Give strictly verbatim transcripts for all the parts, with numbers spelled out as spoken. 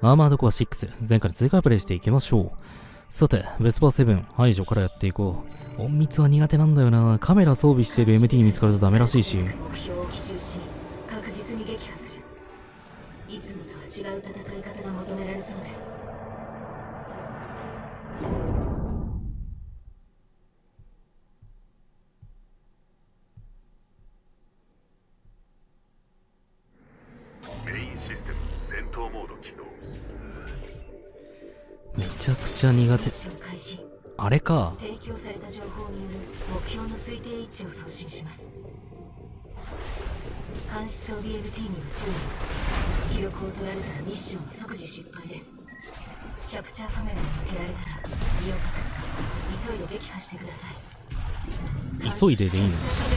アーマードコアシックス、前回追加プレイしていきましょう。さて、ベスパーセブン、排除からやっていこう。隠密は苦手なんだよな。カメラ装備している エムティー に見つかるとダメらしいし。 目標を奇襲し、確実に撃破する。いつもとは違う戦い方が求められそうです。 メインシステム戦闘モード起動。 めちゃくちゃ苦手。あれか。 提供された情報による目標の推定位置を送信します。監視装備 エムティー には注意。記録を取られたらミッション即時失敗です。キャプチャーカメラに向けられたら身を隠すか急いで撃破してください。 急いででいいの？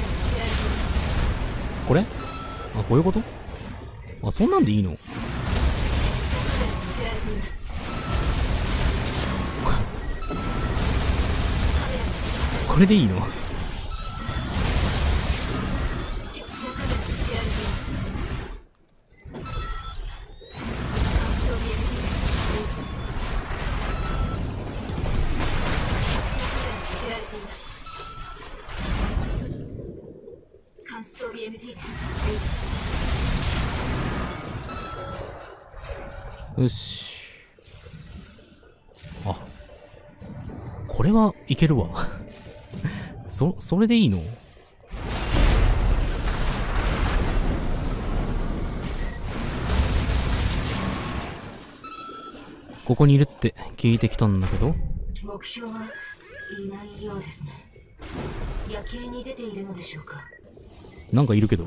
これ？あ、こういうこと？あ、そんなんでいいの？これでいいの？よし。あ、これはいけるわ。そ、それでいいの？ここにいるって聞いてきたんだけど。 目標はいないようですね。夜景に出ているのでしょうか。 なんかいるけど。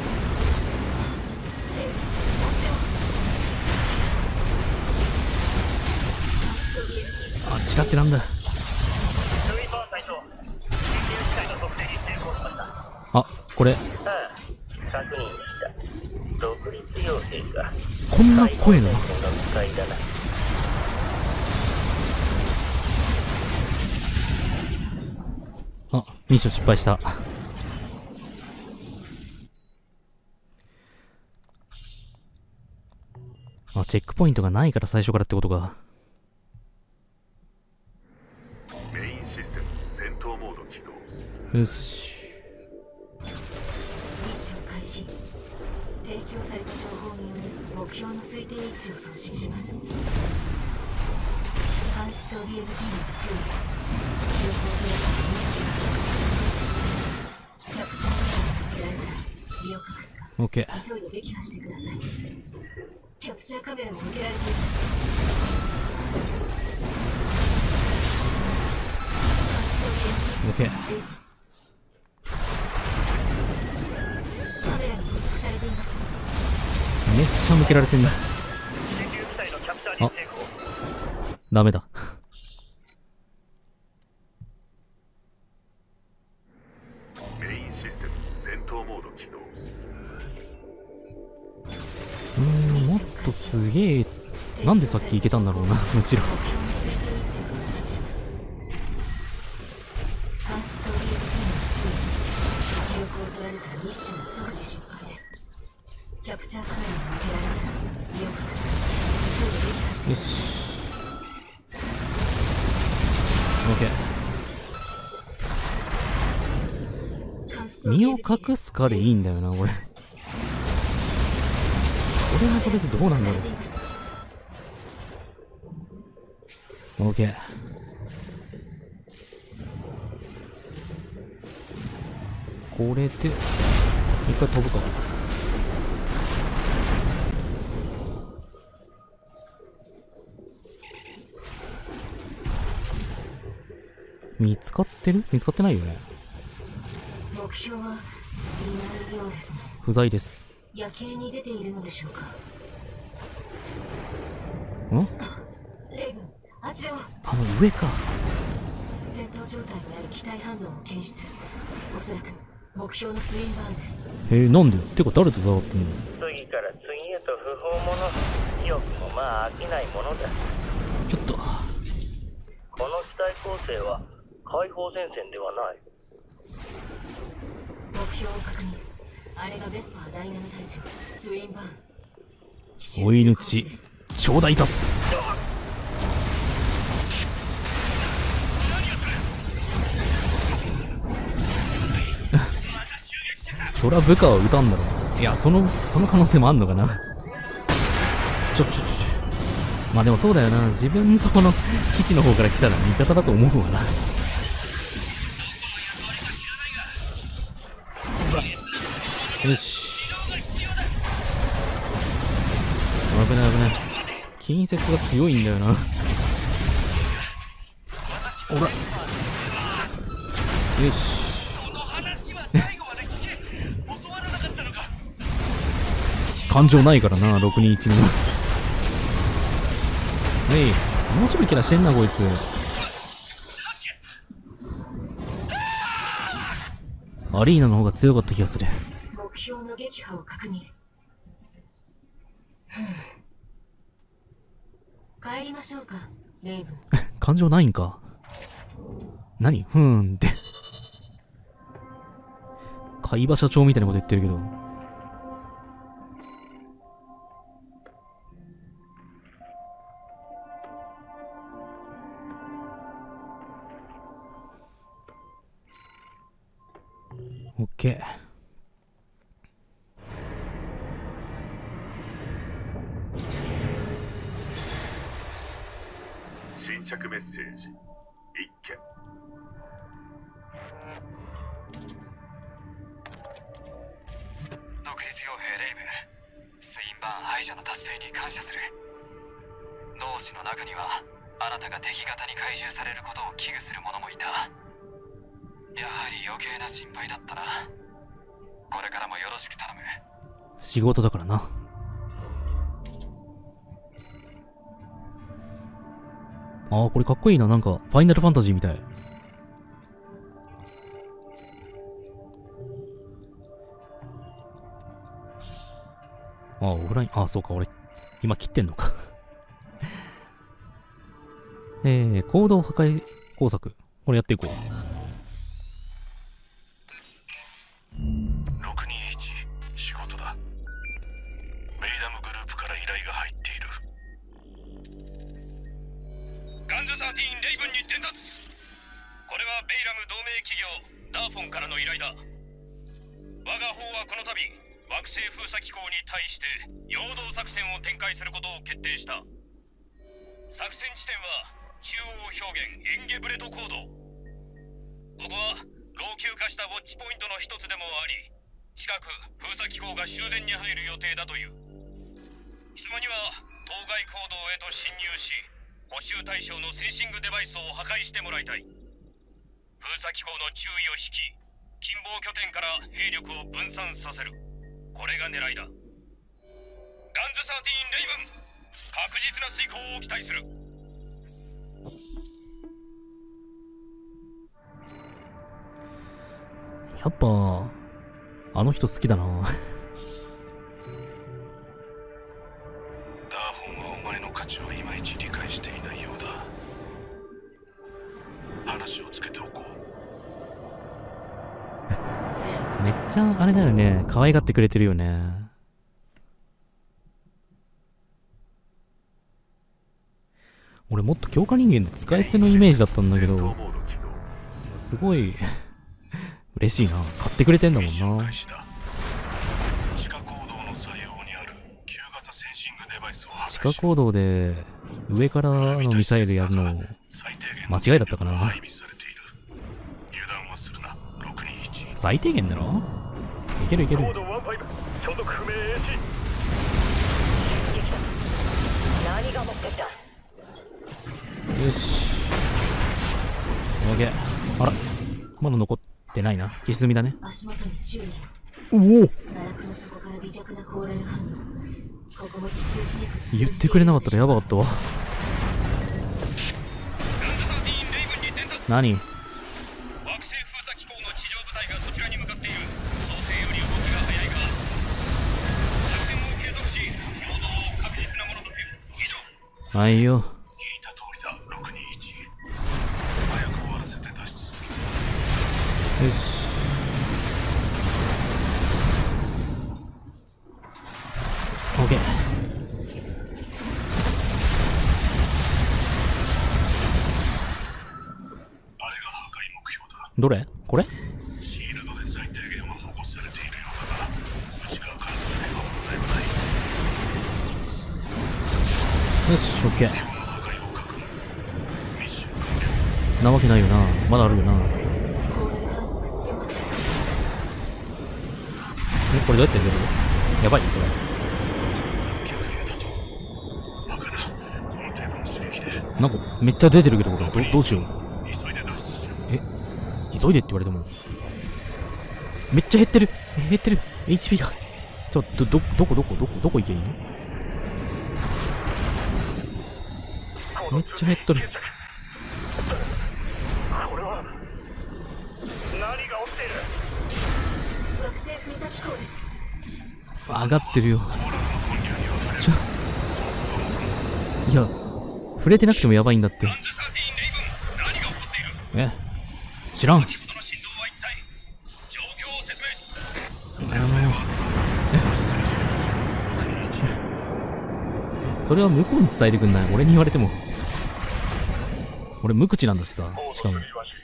あ、ちらってなんだ。あ、これ。こんな声なの？あ、ミッション失敗した。あ、チェックポイントがないから最初からってことか。 メインシステム戦闘モード起動。 よし。 ミッション開始。提供された情報による目標の推定位置を送信します。監視装備 エムティー に注意。記録を取られたミッション即時失敗。キャプチャーカメラに向けられたら身を隠すか。 オッケー。 急いで撃破してください。キャプチャーカメラに向けられています。 オッケー。 カメラに捕捉されています。 めっちゃ向けられてんだ。あ、ダメだ。 メインシステム戦闘モード起動。 うーん、もっとすげえ。なんでさっき行けたんだろうな、むしろ。よし。オッケー。身を隠すかでいいんだよな、俺。それもそれでどうなんだろう。オッケー。これで一回飛ぶか。見つかってる？見つかってないよね。 目標はいないようですね。 不在です。 夜景に出ているのでしょうか。 ん？ レイブン、あちらは。 あの上か。 戦闘状態にある機体反応を検出。おそらく目標のスインバーンです。 えー、なんで？てか誰と戦ってんの？ 次から次へと不法者。よくもまあ飽きないものだ。 ちょっと。 この機体構成は解放戦線ではない。 目標を確認。あれがベスパーだいなな隊長スウィンバーン。 追い抜き頂戴いたす。そりゃ部下は撃たんだろう。いや、そのその可能性もあんのかな。ちょちょちょちょまあでもそうだよな、自分とこの基地の方から来たら味方だと思うわな。よし、危ない危ない。近接が強いんだよな。ほら、よし感情ないからな、ろくにいちには。ねえ、面白いキャラしてんなこいつ。アリーナの方が強かった気がする。 目標の撃破を確認。帰りましょうか、レイブン。 感情ないんか。何ふーんって海馬社長みたいなこと言ってるけど。オッケー。 新着メッセージ一件。 独立傭兵レイブ、ツインバーン敗者の達成に感謝する。同志の中にはあなたが敵方に懐柔されることを危惧する者もいた。やはり余計な心配だったな。これからもよろしく頼む。 仕事だからな。ああ、これかっこいいな。なんかファイナルファンタジーみたい。ああ、オフライン。ああ、そうか、俺今切ってんのか。えー、行動破壊工作、これやっていこう。 ろくにいち、仕事だ。ベイダムグループから依頼が入っている。ガンズサーティーンレイブンに伝達。これはベイラム同盟企業ダーフォンからの依頼だ。我が方はこの度惑星封鎖機構に対して陽動作戦を展開することを決定した。作戦地点は中央表現エンゲブレトコード。ここは老朽化したウォッチポイントの一つでもあり、近く封鎖機構が修繕に入る予定だという。貴様には当該行動へと侵入し、補修対象のセンシングデバイスを破壊してもらいたい。封鎖機構の注意を引き、近傍拠点から兵力を分散させる。これが狙いだ。ガンズサーティーンレイブン、確実な遂行を期待する。 やっぱあの人好きだな。 ダーフォンはお前の価値をいまいち理解していないようだ。話をつけておこう。 めっちゃあれだよね、可愛がってくれてるよね。俺もっと強化人間で使い捨てのイメージだったんだけど、すごい嬉しいな。買ってくれてんだもんな。 地下行動の作用にある旧型センシングデバイスを破壊し、 地下行動で上からのミサイルやるの間違いだったかな。最低限だろ。いけるいける。よし、オッケー。あら、まだ残ってないな。消し済みだね。 足元に注意。 おお、 奈落の底から微弱なコーラル反応。ここも地中刺激。 言ってくれなかったらやばかったわ。何？ 惑星封鎖機構の地上部隊がそちらに向かっている。想定より動きが早いが、作戦を継続し、陽動を確実なものとせよ。以上。 はいよ。 聞いた通りだ。ろくにいち、早く終わらせて脱出するぞ。 よし。オッケー。 どれこれ？ シールドで最低限は保護されているようだが、内側から叩けば問題はない。 よし、オッケー。 日本の破壊を確認。ミッション完了。 なわけないよな。まだあるよな。 コール反応が強まっている。 え、これどうやって出るの？やばい、これ。なんか、めっちゃ出てるけど、これ。ど、どうしよう。え、急いでって言われても。めっちゃ減ってる。え、減ってる。エイチピー が。ちょ、ど、ど、どこ、どこ、どこ、どこ行けいいの？めっちゃ減っとる。 これは何が起きている？ 惑星封鎖機構です。 上がってるよ。ちょ、いや、触れてなくてもやばいんだって。 ガンズサーティーンレイブン、何が起こっている？ え、知らん。 先ほどの振動は一体？状況を説明し。 それは向こうに伝えてくんない。俺に言われても。俺無口なんだしさ。しかも。 この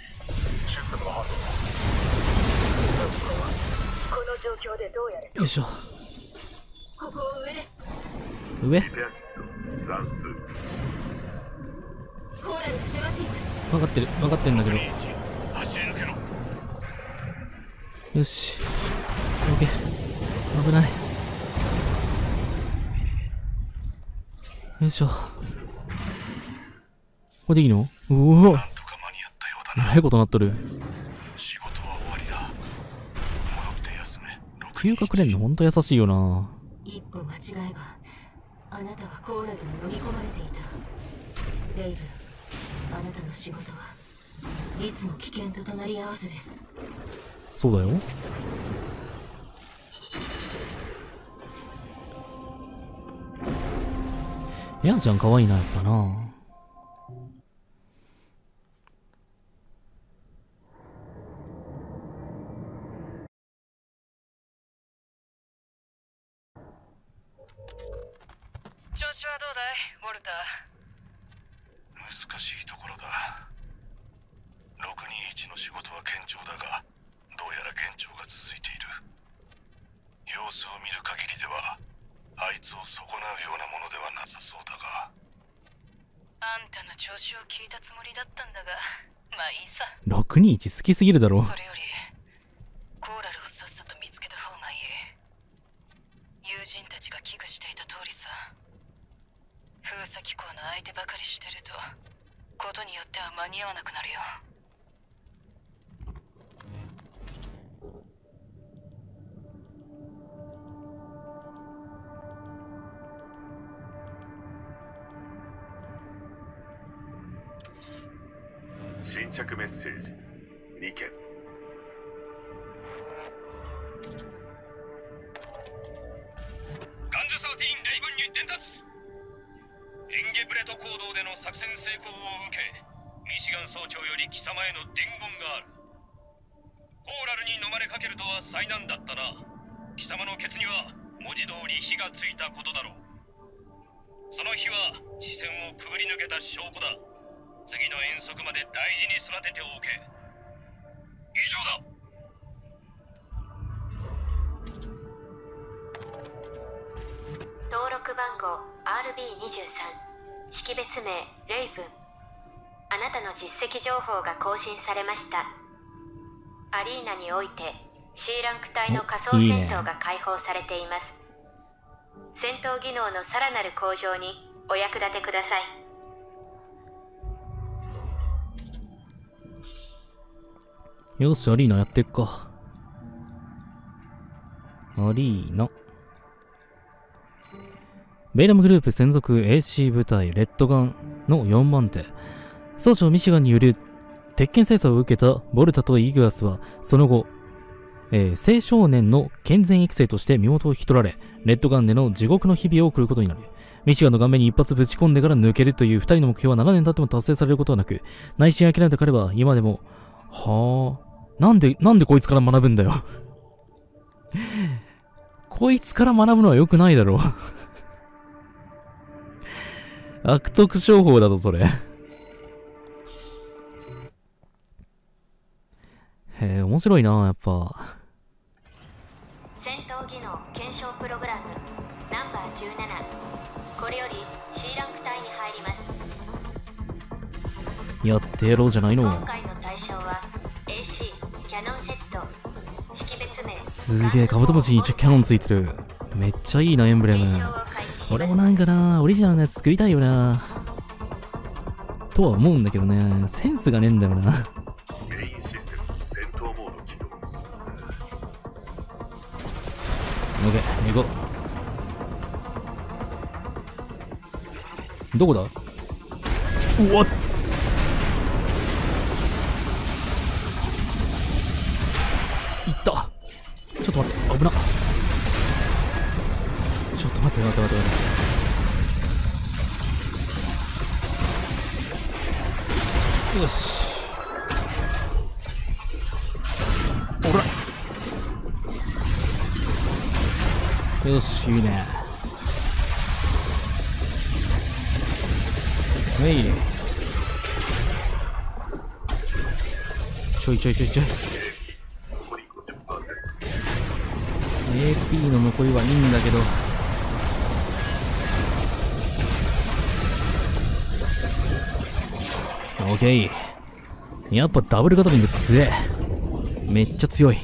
状況でどうやれ。 よいしょ。 ここ上です。 上？ 残数コーラルに迫っています。 分かってる。分かってるんだけど。 走り抜けろ。 よし。オッケー。危ない。よいしょ。これでいいの？うおー。 なんとか間に合ったようだな。 えらいことなっとる。 仕事は終わりだ。戻って休め。 休暇くれんのほんと優しいよな。 一歩間違えばあなたはコーラルに飲み込まれていた。レイブン、あなたの仕事はいつも危険と隣り合わせです。 そうだよ。エアちゃん可愛いな、やっぱな。 調子はどうだい、ウォルター？ 難しいところだ。ろくにいちの仕事は堅調だが、どうやら幻聴が続いている。様子を見る限りでは、あいつを損なうようなものではなさそうだが。 あんたの調子を聞いたつもりだったんだが、まあいいさ。 ろくにいち好きすぎるだろ。 それよりコーラルをさっさと見つけた方がいい。友人たちが危惧していた通りさ。封鎖機構の相手ばかりしてると、ことによっては間に合わなくなるよ。 新着メッセージにけん。 ガンズサーティーンレイブンに伝達。エンゲブレト行動での作戦成功を受け、ミシガン総長より貴様への伝言がある。コーラルに飲まれかけるとは災難だったな。貴様のケツには文字通り火がついたことだろう。その火は視線をくぐり抜けた証拠だ。次の遠足まで大事に育てておけ。以上だ。 登録番号 アールビーにじゅうさん、 識別名レイブン。あなたの実績情報が更新されました。アリーナにおいて シー ランク帯の仮想戦闘が開放されています。戦闘技能のさらなる向上にお役立てください。 よし、アリーナやってっか。アリーナ。ベイラムグループ専属 エーシー 部隊レッドガンのよんばん手。総長ミシガンによる鉄拳制裁を受けたボルタとイグアスは、その後、えー、青少年の健全育成として身元を引き取られ、レッドガンでの地獄の日々を送ることになる。ミシガンの顔面に一発ぶち込んでから抜けるというふたりの目標はななねん経っても達成されることはなく、内心諦めた彼は今でも、はあ、なんで、なんでこいつから学ぶんだよ。こいつから学ぶのは良くないだろう。悪徳商法だぞ、それ。 面白いな、やっぱ。 戦闘技能検証プログラムナンバーじゅうなな、これより C ランク帯に入ります。 やってやろうじゃないの。 今回の対象は エーシー キャノンヘッド、識別名すげえ、カブトムシに一応キャノンついてる。めっちゃいいな、エンブレム。俺もなんかな、オリジナルのやつ作りたいよなとは思うんだけどね、センスがねえんだよな。 メインシステム戦闘モード起動。 オッケー、行こう。どこだ。うわっ、いった。ちょっと待って、危なっ。ちょっと待って待って待って待って。よし、ほら、よし、いいね。はい、ちょいちょいちょいちょい。 エーピー の残りはいいんだけど、オッケー。やっぱダブルガトリング強え。めっちゃ強い。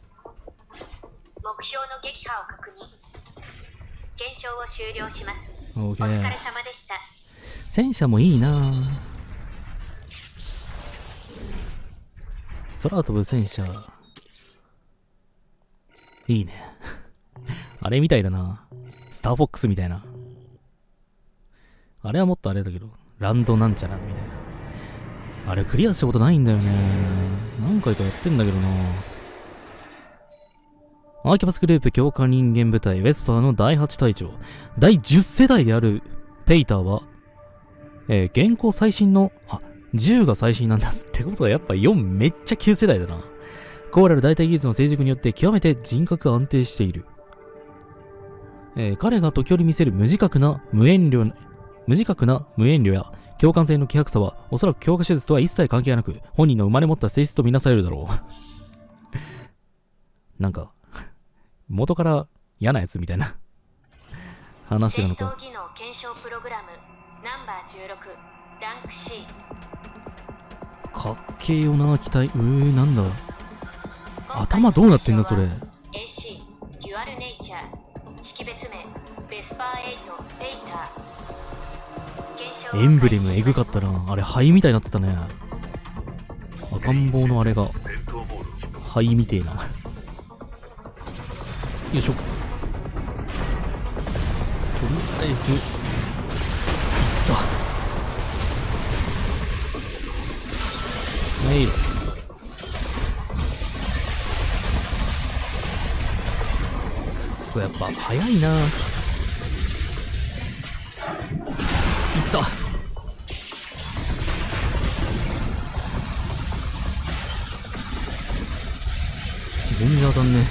目標の撃破を確認。検証を終了します。 オッケー。 お疲れ様でした。 戦車もいいな。空飛ぶ戦車いいね。あれみたいだな。スターフォックスみたいな。あれはもっとあれだけど、ランドなんちゃらみたいな。あれクリアしたことないんだよね。何回かやってんだけどな。アーキャバスグループ強化人間部隊ウェスパーのだいはち隊長。だいじゅっ世代であるペイターは、えー、現行最新の、あ、じゅうが最新なんだ。ってことはやっぱよんめっちゃ旧世代だな。コーラル大体技術の成熟によって極めて人格が安定している。えー、彼が時折見せる無自覚な無遠慮、無自覚な無遠慮や共感性の希薄さは、おそらく強化手術とは一切関係なく、本人の生まれ持った性質とみなされるだろう。なんか、元から嫌なやつみたいな話なのか。 戦闘技能検証プログラムナンバーじゅうろく、ランク C。 かっけえよな、機体。うー、なんだ。頭どうなってんだ、それ。 エーシー デュアルネイチャー、識別名ベスパーエイト、ペイター。 エンブレムエグかったな。あれ灰みたいになってたね。赤ん坊のあれが灰みてえな。よいしょ。とりあえずいった。はい、くそ、やっぱ早いな。いった。全然当たんね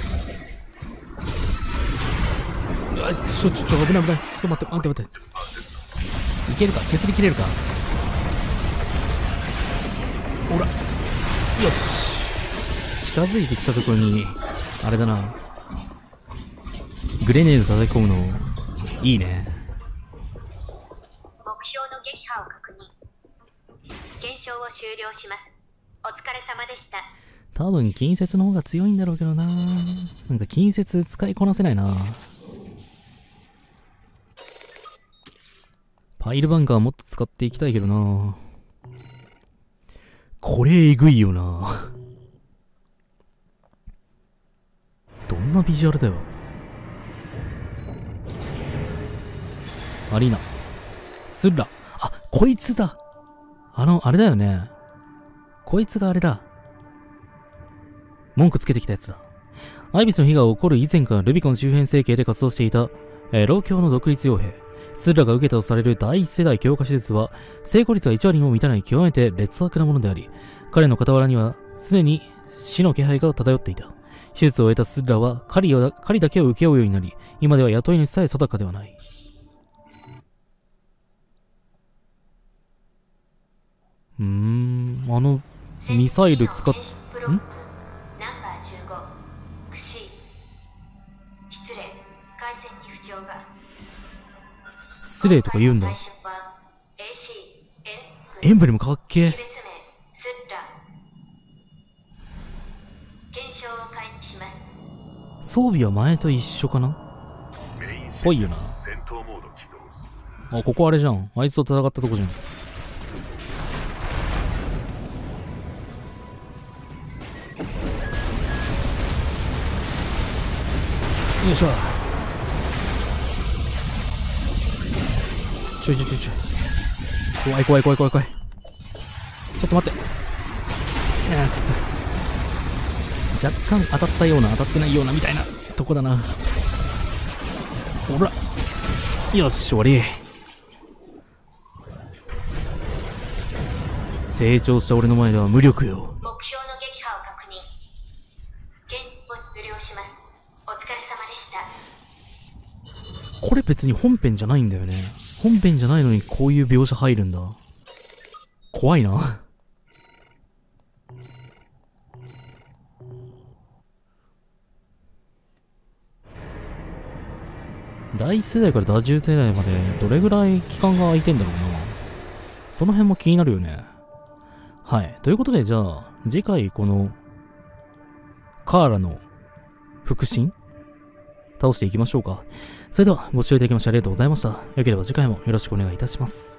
え。あ、ちょちょちょ危ない危ない。ちょっと待って待って待って。いけるか、削り切れるか。ほら、よし。近づいてきたところにあれだな、グレネード叩き込むのいいね。 目標の撃破を確認。検証を終了します。お疲れ様でした。 多分近接の方が強いんだろうけどな。なんか近接使いこなせないな。パイルバンカーもっと使っていきたいけどな。これえぐいよな。どんなビジュアルだよ。アリーナスラ、あ、こいつだ。あのあれだよね。こいつがあれだ。文句つけてきたやつだ。アイビスの火が起こる以前からルビコン周辺整形で活動していた、えー、老教の独立傭兵スラが受けたとされる第一世代強化手術は成功率がいち割にも満たない極めて劣悪なものであり、彼の傍らにはすでに死の気配が漂っていた。手術を終えたスラは狩りを狩りだけを請け負うようになり、今では雇い主さえ定かではない。うーん、あのミサイル使っん失礼とか言うんだ。エンブレムかっけえ。装備は前と一緒かなぽいよな。あ、ここあれじゃん。あいつと戦ったとこじゃん。よいしょ。ちょいちょいちょいちょい。怖い怖い怖い怖い怖い。ちょっと待って。いやーくそ。若干当たったような当たってないようなみたいなとこだな。ほら。よし、終わり。成長した俺の前では無力よ。 目標の撃破を確認。現を受領します。お疲れ様でした。 これ別に本編じゃないんだよね。本編じゃないのにこういう描写入るんだ。怖いな。だいいち世代からだいじゅう世代までどれぐらい期間が空いてんだろうな。その辺も気になるよね。はい。ということで、じゃあ、次回この、カーラの腹心倒していきましょうか。それでは、ご視聴いただきましてありがとうございました。よければ次回もよろしくお願いいたします。